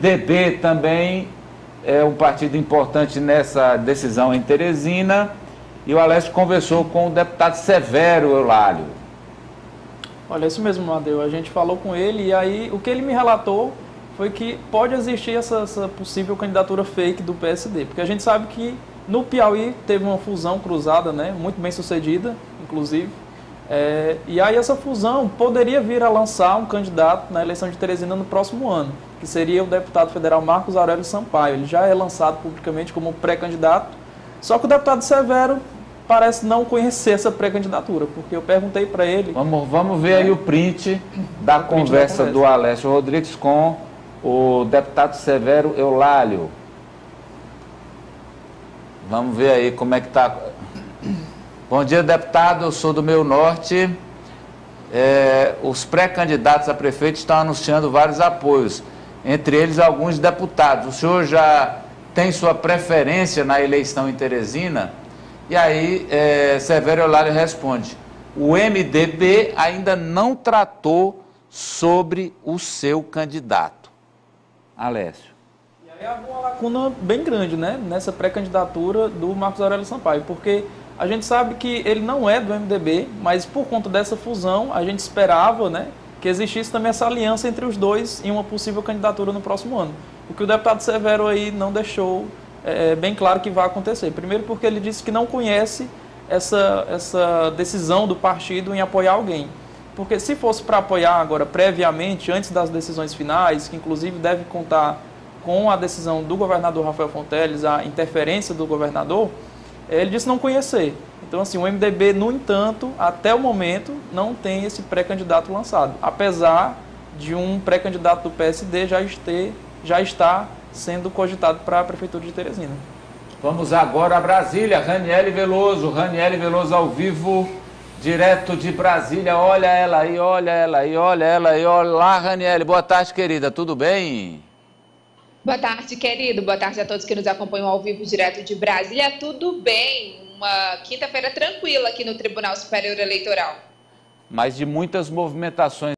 MDB também é um partido importante nessa decisão em Teresina, e o Alécio conversou com o deputado Severo Eulálio. Olha, isso mesmo, Amadeu. A gente falou com ele e aí o que ele me relatou foi que pode existir essa possível candidatura fake do PSD, porque a gente sabe que no Piauí teve uma fusão cruzada, né, muito bem sucedida, inclusive, e aí essa fusão poderia vir a lançar um candidato na eleição de Teresina no próximo ano, que seria o deputado federal Marcos Aurélio Sampaio. Ele já é lançado publicamente como pré-candidato, só que o deputado Severo parece não conhecer essa pré-candidatura, porque eu perguntei para ele... Vamos ver aí o print da conversa do Alécio Rodrigues com o deputado Severo Eulálio. Vamos ver aí como é que está. Bom dia, deputado, eu sou do Meio Norte. Os pré-candidatos a prefeito estão anunciando vários apoios, entre eles alguns deputados. O senhor já tem sua preferência na eleição em Teresina? E aí, Severo Eulálio responde: o MDB ainda não tratou sobre o seu candidato. Alécio. E aí há uma lacuna bem grande, né, nessa pré-candidatura do Marcos Aurélio Sampaio, porque a gente sabe que ele não é do MDB, mas por conta dessa fusão, a gente esperava, né, que existisse também essa aliança entre os dois em uma possível candidatura no próximo ano. O que o deputado Severo aí não deixou bem claro que vai acontecer. Primeiro porque ele disse que não conhece essa decisão do partido em apoiar alguém. Porque se fosse para apoiar agora previamente, antes das decisões finais, que inclusive deve contar com a decisão do governador Rafael Fonteles, a interferência do governador, ele disse não conhecer. Então, assim, o MDB, no entanto, até o momento, não tem esse pré-candidato lançado, apesar de um pré-candidato do PSD já estar sendo cogitado para a Prefeitura de Teresina. Vamos agora a Brasília, Raniele Veloso ao vivo, direto de Brasília. Olha ela aí, olha ela aí, olha ela aí. Olá, Raniele, boa tarde, querida, tudo bem? Boa tarde, querido. Boa tarde a todos que nos acompanham ao vivo direto de Brasília. Tudo bem? Uma quinta-feira tranquila aqui no Tribunal Superior Eleitoral. Mas de muitas movimentações